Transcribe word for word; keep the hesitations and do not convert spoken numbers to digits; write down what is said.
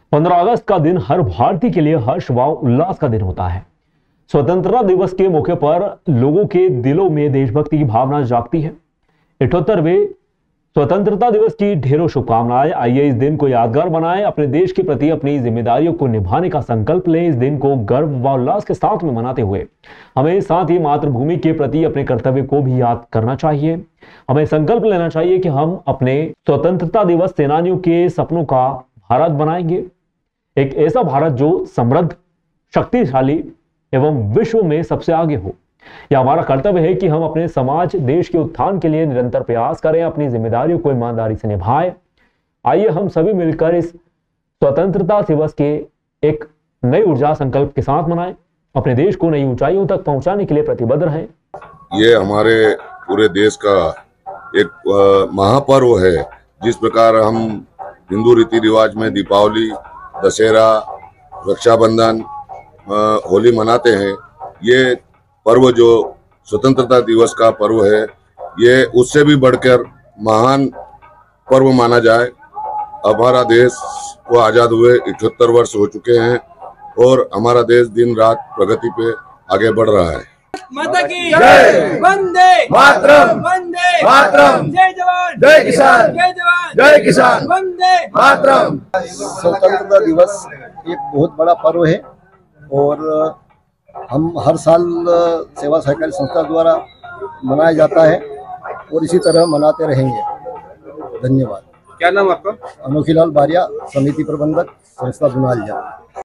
पंद्रह अगस्त का दिन हर भारतीय के लिए हर्ष व उल्लास का दिन होता है। स्वतंत्रता दिवस के मौके पर लोगों के दिलों में देशभक्ति की भावना जागती है। अठहत्तरवें स्वतंत्रता दिवस की ढेरों शुभकामनाएं। आइए इस दिन को यादगार बनाएं, अपने देश के प्रति अपनी जिम्मेदारियों को निभाने का संकल्प लें। इस दिन को गर्व व उल्लास के साथ में मनाते हुए हमें साथ ही मातृभूमि के प्रति अपने कर्तव्य को भी याद करना चाहिए। हमें संकल्प लेना चाहिए कि हम अपने स्वतंत्रता दिवस सेनानियों के सपनों का भारत बनाएंगे, एक ऐसा भारत जो समृद्ध, शक्तिशाली एवं विश्व में सबसे आगे हो। यह हमारा कर्तव्य है कि हम अपने समाज, देश के उत्थान के लिए निरंतर प्रयास करें, अपनी जिम्मेदारियों को ईमानदारी से निभाएं। आइए हम सभी मिलकर इस स्वतंत्रता दिवस के एक नई ऊर्जा संकल्प के साथ मनाएं, अपने देश को नई ऊंचाइयों तक पहुंचाने के लिए प्रतिबद्ध रहें। ये हमारे पूरे देश का एक महापर्व है। जिस प्रकार हम हिंदू रीति रिवाज में दीपावली, दशहरा, रक्षाबंधन, होली मनाते हैं, ये पर्व जो स्वतंत्रता दिवस का पर्व है, ये उससे भी बढ़कर महान पर्व माना जाए। हमारा देश को आज़ाद हुए इकहत्तर वर्ष हो चुके हैं और हमारा देश दिन रात प्रगति पे आगे बढ़ रहा है। माता की जय, वंदे मातरम, वंदे मातरम, जय जवान, जय किसान, जय जवान, जय किसान, वंदे मातरम। स्वतंत्रता दिवस एक बहुत बड़ा पर्व है और हम हर साल सेवा सहकारी संस्था द्वारा मनाया जाता है और इसी तरह मनाते रहेंगे। धन्यवाद। क्या नाम आपका? अनोखीलाल बारिया, समिति प्रबंधक, संस्था दुनालिया।